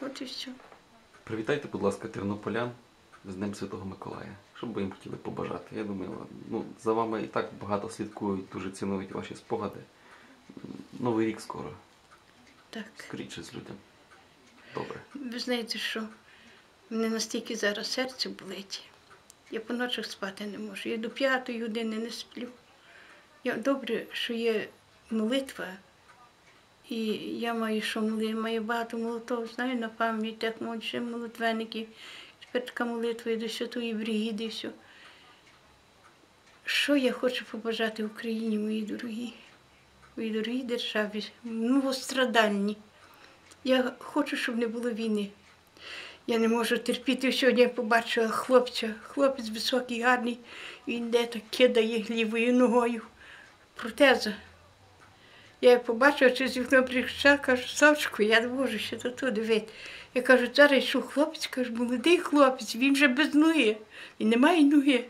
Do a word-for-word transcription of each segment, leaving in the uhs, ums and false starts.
От і все. Привітайте, будь ласка, тернополян з Днем Святого Миколая. Що б ви їм хотіли побажати? Я думаю, ну, за вами і так багато слідкують, дуже цінують ваші спогади. Новий рік скоро. Так. Скоріше з людям. Добре. Ви знаєте що? Мене настільки зараз серце болить. Я по ночах спати не можу. Я до п'ятої години не сплю. Я, добре, що є молитва. І я маю, що молитва, маю багато молитв, знаю на пам'ять, так можуть ще молитвенники. Тепер така молитва і до Святої Бригіди, і все. Що я хочу побажати Україні, мої дорогі, мої дорогі державі, многострадальні. Я хочу, щоб не було війни. Я не можу терпіти. Сьогодні я побачила хлопця, хлопець високий, гарний, він де так кидає лівою ногою. Протеза. Я її побачила, через вікно прийшла, кажу, Савчику, я не можу ще до того дивити. Я кажу, зараз йшов хлопець, кажу, молодий хлопець, він вже без ноги, він не має ноги.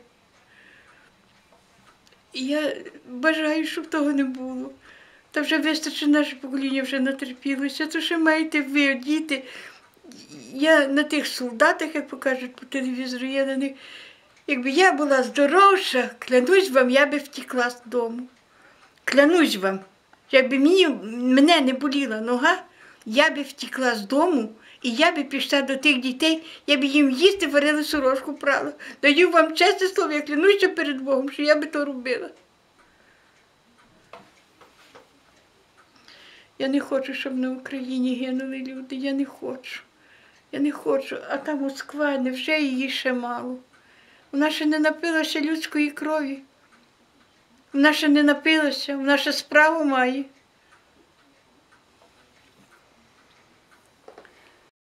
І я бажаю, щоб того не було. Та вже вистачить, наше покоління вже натерпілося, то ще маєте ви, діти. Я на тих солдатах, як покажуть по телевізору, я на них, якби я була здоровша, клянусь вам, я би втекла з дому. Клянусь вам, якби мені, мене не боліла нога, я би втекла з дому, і я би пішла до тих дітей, я би їм їсти варила, сорочку прала. Даю вам чесне слово, я клянуся перед Богом, що я би то робила. Я не хочу, щоб на Україні гинули люди, я не хочу. Я не хочу, а та Москва, невже її ще мало? Вона ще не напилася людської крові. Вона ще не напилася, вона ще справу має.